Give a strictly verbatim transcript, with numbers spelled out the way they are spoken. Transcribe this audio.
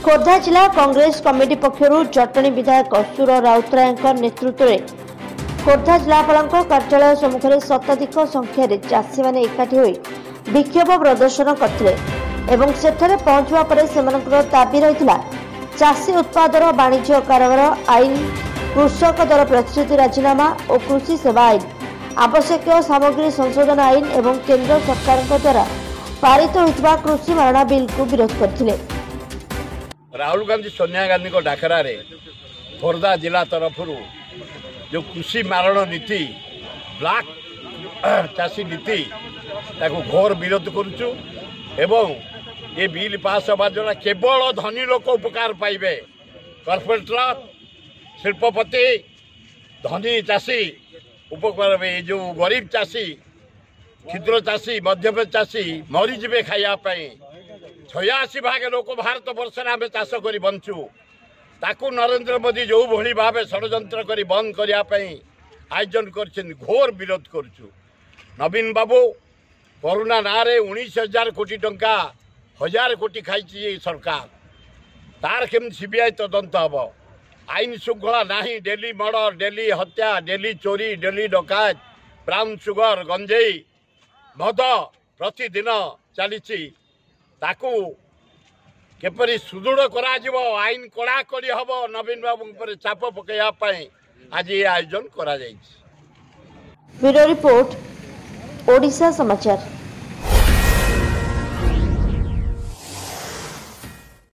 खोर्धा जिला कांग्रेस कमिटी पक्षरु जटणी विधायक सुर राउतराय नेतृत्व में खोर्धा जिलापाल कार्यालय सम्मुख में शताधिक संख्यार चाषी मैंने एकाठी होई विक्षोभ प्रदर्शन करते सेଠାରେ पहुंचवा पर सेमानकर दाबी रही चाषी उत्पादन वाणिज्य कारोबार आईन कृषक दर प्रतिश्रुति राजीनामा और कृषि सेवा आईन आवश्यक सामग्री संशोधन आईन एवं केंद्र सरकार द्वारा पारित होता कृषि मारणा बिल को विरोध करथिले। राहुल गांधी सोनिया गांधी को डाकरा रे खोर्धा जिला तरफ जो कृषि मारण नीति ब्लैक चाषी नीति ताको घोर विरोध करुचु एवं ये बिल पास होगा द्वारा केवल धनी लोक उपकार पाइबे। कॉर्पोरेटर शिल्पपति धनी चाषी उपकार ये जो गरीब चाषी क्षुद्र चाषी मध्यम चाषी मरीजे खायापाई छयासी भाग लोक भारत वर्ष आम चाष कर बंचु ताकू नरेंद्र मोदी जो भली भाव षड्यंत्र कर बंद करने आयोजन कर घोर विरोध करुचु। नवीन बाबू कोरोना ना रे उन्नीस हजार कोटी टंका हजार कोटी खाई सरकार तार केम सीबीआई तदंत हम आईन श्रृंखला नहीं डेली मर्डर डेली हत्या डेली चोरी डेली डकायत ब्राउन सुगर गंजेई मद प्रतिदिन चली ताकू केपरी सुदृढ़ करा आईन कड़ाकड़ी हम नवीन बाबू पर चाप पकड़ाई आज ये आयोजन करा। ब्यूरो रिपोर्ट ओडिशा समाचार।